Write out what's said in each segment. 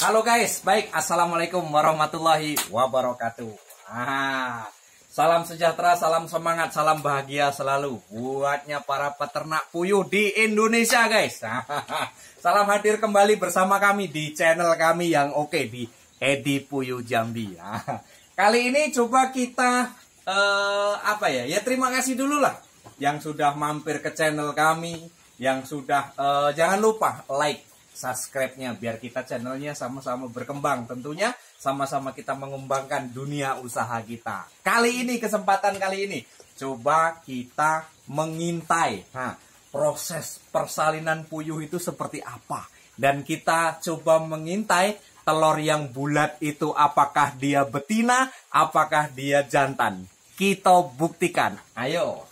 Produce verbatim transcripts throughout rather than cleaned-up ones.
Halo guys, baik, assalamualaikum warahmatullahi wabarakatuh. Ah, salam sejahtera, salam semangat, salam bahagia selalu buatnya para peternak puyuh di Indonesia guys. Salam hadir kembali bersama kami di channel kami yang oke di Edi Puyuh Jambi. Kali ini coba kita eh, apa ya? Ya terima kasih dulu lah yang sudah mampir ke channel kami, yang sudah eh, jangan lupa like, subscribe-nya biar kita channelnya sama-sama berkembang, tentunya sama-sama kita mengembangkan dunia usaha kita. Kali ini, kesempatan kali ini coba kita mengintai nah, proses persalinan puyuh itu seperti apa, dan kita coba mengintai telur yang bulat itu apakah dia betina, apakah dia jantan. Kita buktikan, ayo.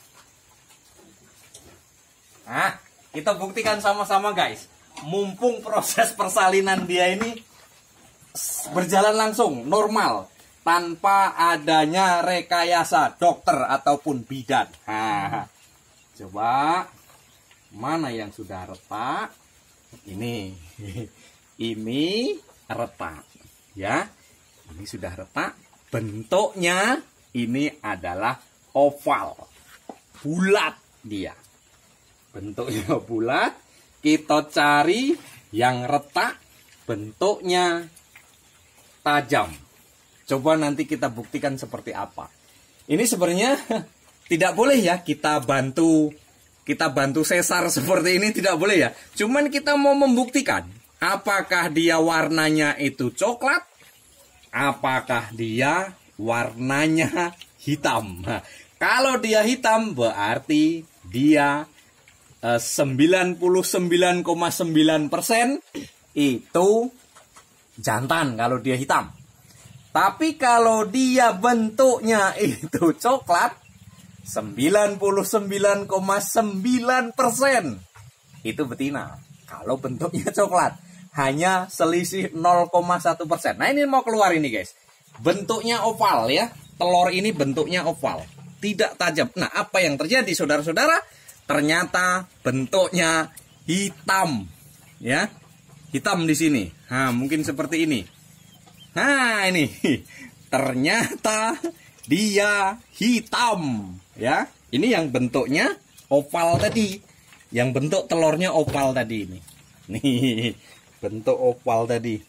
Nah, kita buktikan sama-sama guys. Mumpung proses persalinan dia ini berjalan langsung, normal, tanpa adanya rekayasa dokter ataupun bidan. Nah, coba mana yang sudah retak? Ini, ini retak, ya. Ini sudah retak. Bentuknya ini adalah oval, bulat dia. Bentuknya bulat. Kita cari yang retak, bentuknya tajam. Coba nanti kita buktikan seperti apa. Ini sebenarnya tidak boleh ya kita bantu kita bantu sesar seperti ini, tidak boleh ya. Cuman kita mau membuktikan apakah dia warnanya itu coklat, apakah dia warnanya hitam. Nah, kalau dia hitam berarti dia sembilan puluh sembilan koma sembilan persen itu jantan kalau dia hitam. Tapi kalau dia bentuknya itu coklat, sembilan puluh sembilan koma sembilan persen itu betina. Kalau bentuknya coklat, hanya selisih nol koma satu persen. Nah, ini mau keluar ini guys. Bentuknya oval ya. Telur ini bentuknya oval, tidak tajam. Nah, apa yang terjadi saudara-saudara? Ternyata bentuknya hitam, ya, hitam di sini. Nah, mungkin seperti ini. Nah, ini ternyata dia hitam, ya. Ini yang bentuknya oval tadi, yang bentuk telurnya oval tadi ini. Nih, bentuk oval tadi.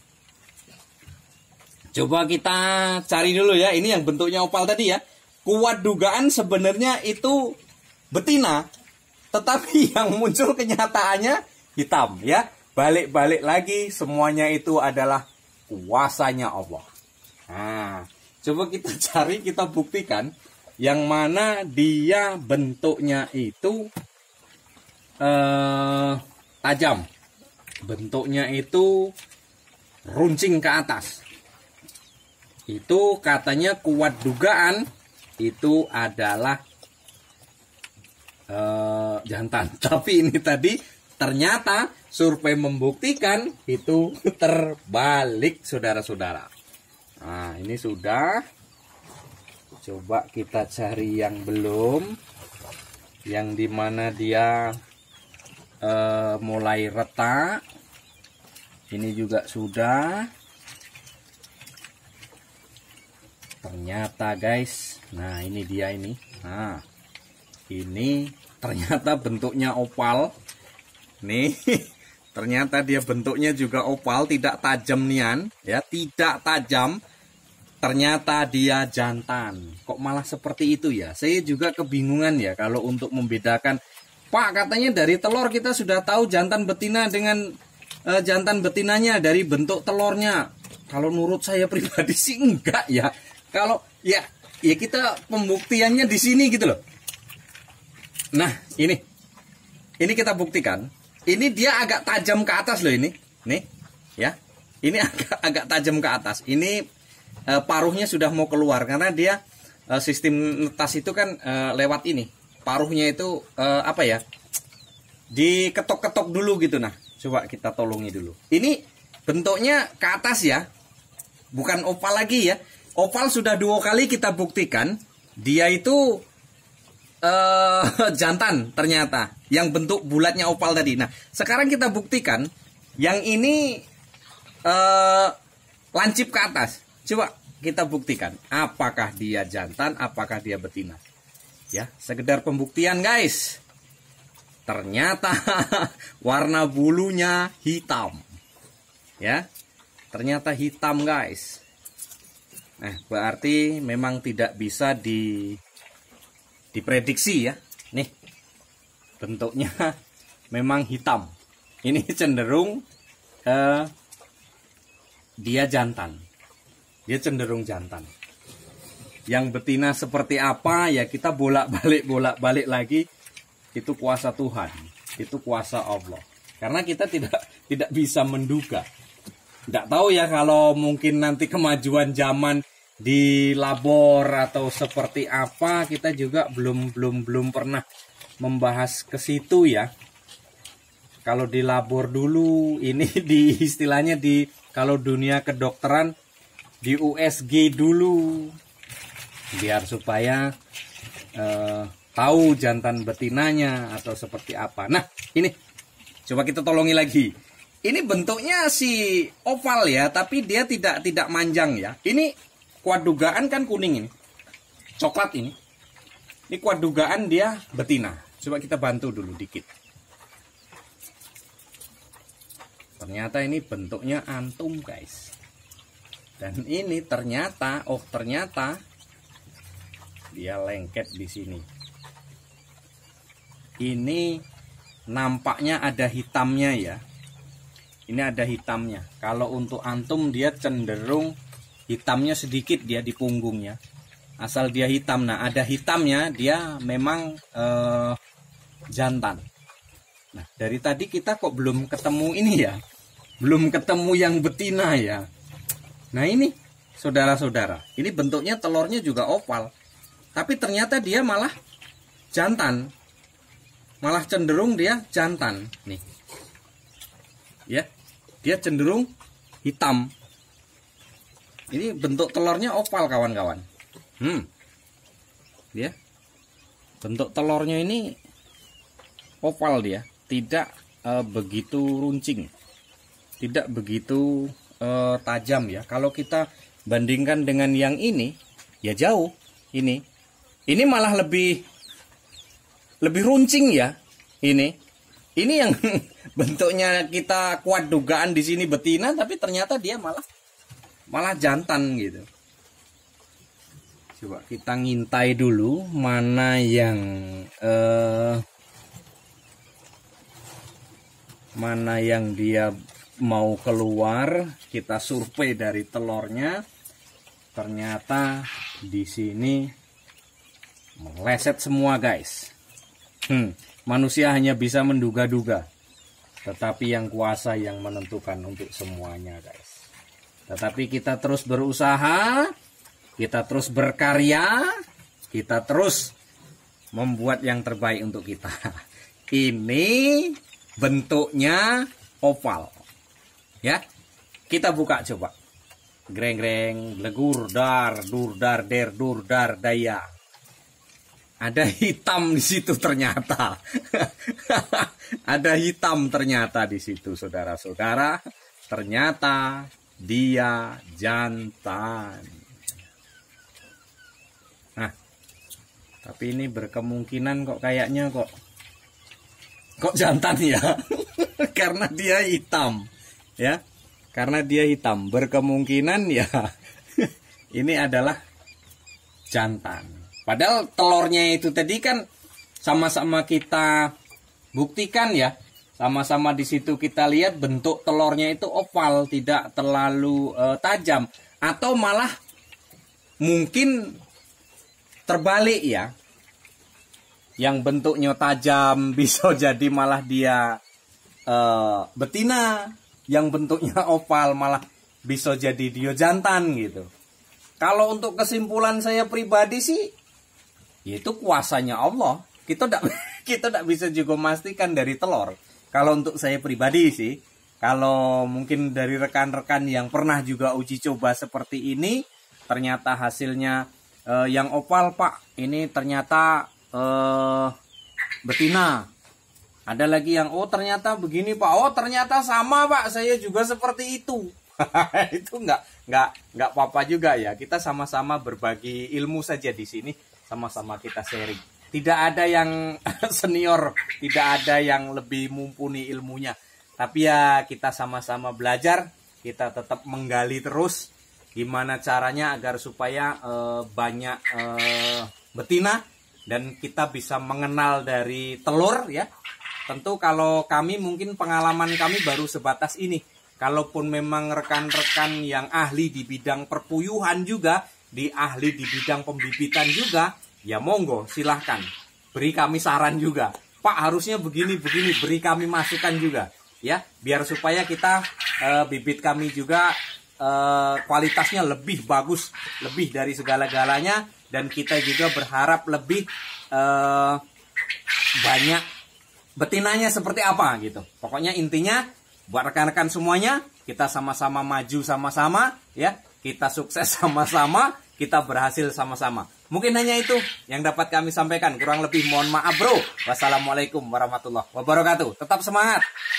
Coba kita cari dulu ya. Ini yang bentuknya oval tadi ya. Kuat dugaan sebenarnya itu betina. Tetapi yang muncul kenyataannya hitam ya. Balik-balik lagi semuanya itu adalah kuasanya Allah. Nah, coba kita cari, kita buktikan yang mana dia bentuknya itu eh, tajam. Bentuknya itu runcing ke atas. Itu katanya kuat dugaan itu adalah Uh, jantan. Tapi ini tadi ternyata survei membuktikan itu terbalik saudara-saudara. Nah, ini sudah. Coba kita cari yang belum, yang dimana dia uh, mulai retak. Ini juga sudah. Ternyata guys, nah ini dia ini. Nah, ini ternyata bentuknya oval. Nih, ternyata dia bentuknya juga oval, tidak tajam nian, ya, tidak tajam. Ternyata dia jantan. Kok malah seperti itu ya? Saya juga kebingungan ya kalau untuk membedakan. Pak, katanya dari telur kita sudah tahu jantan betina dengan uh, jantan betinanya dari bentuk telurnya. Kalau menurut saya pribadi sih enggak ya. Kalau ya, ya kita pembuktiannya di sini gitu loh. Nah, ini. Ini kita buktikan. Ini dia agak tajam ke atas loh ini. Nih, ya. Ini agak agak tajam ke atas. Ini e, paruhnya sudah mau keluar karena dia e, sistem netas itu kan e, lewat ini. Paruhnya itu e, apa ya? Diketok-ketok dulu gitu. Nah, coba kita tolongi dulu. Ini bentuknya ke atas ya. Bukan oval lagi ya. Oval sudah dua kali kita buktikan. Dia itu Uh, jantan ternyata, yang bentuk bulatnya oval tadi. Nah, sekarang kita buktikan yang ini uh, lancip ke atas. Coba kita buktikan apakah dia jantan, apakah dia betina. Ya, sekedar pembuktian guys. Ternyata warna bulunya hitam. Ya. Ternyata hitam guys. Nah, berarti memang tidak bisa di diprediksi ya. Nih. Bentuknya memang hitam. Ini cenderung uh, dia jantan. Dia cenderung jantan. Yang betina seperti apa ya kita bolak-balik bolak-balik lagi, itu kuasa Tuhan, itu kuasa Allah. Karena kita tidak tidak bisa menduga. Tidak tahu ya kalau mungkin nanti kemajuan zaman di labor atau seperti apa, kita juga belum belum belum pernah membahas ke situ ya. Kalau di labor dulu, ini di istilahnya di kalau dunia kedokteran di U S G dulu, biar supaya eh, tahu jantan betinanya atau seperti apa. Nah ini coba kita tolongi lagi. Ini bentuknya si oval ya, tapi dia tidak tidak manjang ya. Ini kuat dugaan kan kuning ini, coklat ini. Ini kuat dugaan dia betina. Coba kita bantu dulu dikit. Ternyata ini bentuknya antum guys. Dan ini ternyata, oh ternyata dia lengket di sini. Ini nampaknya ada hitamnya ya. Ini ada hitamnya. Kalau untuk antum dia cenderung hitamnya sedikit dia di punggungnya. Asal dia hitam. Nah ada hitamnya dia memang eh, jantan. Nah dari tadi kita kok belum ketemu ini ya. Belum ketemu yang betina ya. Nah ini saudara-saudara, ini bentuknya telurnya juga oval. Tapi ternyata dia malah jantan. Malah cenderung dia jantan. Nih. Ya. Dia cenderung hitam. Ini bentuk telurnya oval kawan-kawan. Hmm. Ya. Bentuk telurnya ini oval dia, tidak uh, begitu runcing. Tidak begitu uh, tajam ya. Kalau kita bandingkan dengan yang ini, ya jauh. Ini, ini malah lebih lebih runcing ya. Ini, ini yang bentuknya kita kuat dugaan di sini betina, tapi ternyata dia malah malah jantan gitu. Coba kita ngintai dulu mana yang uh, mana yang dia mau keluar. Kita survei dari telurnya, ternyata di sini meleset semua guys. Hmm, manusia hanya bisa menduga-duga, tetapi yang kuasa yang menentukan untuk semuanya guys. Tetapi kita terus berusaha, kita terus berkarya, kita terus membuat yang terbaik untuk kita. Ini bentuknya oval. Ya, kita buka coba. Greng-greng, legur, dar, dur, dar, der, dur, dar, daya. Ada hitam di situ ternyata. Ada hitam ternyata di situ, saudara-saudara. Ternyata dia jantan. Nah, tapi ini berkemungkinan kok kayaknya kok kok jantan ya. Karena dia hitam. Ya, karena dia hitam, berkemungkinan ya ini adalah jantan. Padahal telurnya itu tadi kan sama-sama kita buktikan ya, sama-sama di situ kita lihat bentuk telurnya itu oval, tidak terlalu uh, tajam, atau malah mungkin terbalik ya, yang bentuknya tajam bisa jadi malah dia uh, betina. Yang bentuknya oval malah bisa jadi dia jantan gitu. Kalau untuk kesimpulan saya pribadi sih, yaitu kuasanya Allah. Kita tidak kita tidak bisa juga memastikan dari telur. Kalau untuk saya pribadi sih, kalau mungkin dari rekan-rekan yang pernah juga uji coba seperti ini, ternyata hasilnya eh, yang oval Pak, ini ternyata eh, betina. Ada lagi yang, oh ternyata begini Pak, oh ternyata sama Pak, saya juga seperti itu. Itu nggak nggak nggak apa-apa juga ya. Kita sama-sama berbagi ilmu saja di sini, sama-sama kita sharing. Tidak ada yang senior, tidak ada yang lebih mumpuni ilmunya. Tapi ya kita sama-sama belajar, kita tetap menggali terus gimana caranya agar supaya eh, banyak eh, betina dan kita bisa mengenal dari telur ya. Tentu kalau kami mungkin pengalaman kami baru sebatas ini. Kalaupun memang rekan-rekan yang ahli di bidang perpuyuhan juga, di ahli di bidang pembibitan juga, ya monggo silahkan. Beri kami saran juga. Pak harusnya begini-begini, beri kami masukan juga. Ya, biar supaya kita e, bibit kami juga e, kualitasnya lebih bagus, lebih dari segala-galanya. Dan kita juga berharap lebih e, banyak betinanya seperti apa gitu. Pokoknya intinya buat rekan-rekan semuanya, kita sama-sama maju sama-sama ya, kita sukses sama-sama, kita berhasil sama-sama. Mungkin hanya itu yang dapat kami sampaikan. Kurang lebih mohon maaf bro. Wassalamualaikum warahmatullahi wabarakatuh. Tetap semangat.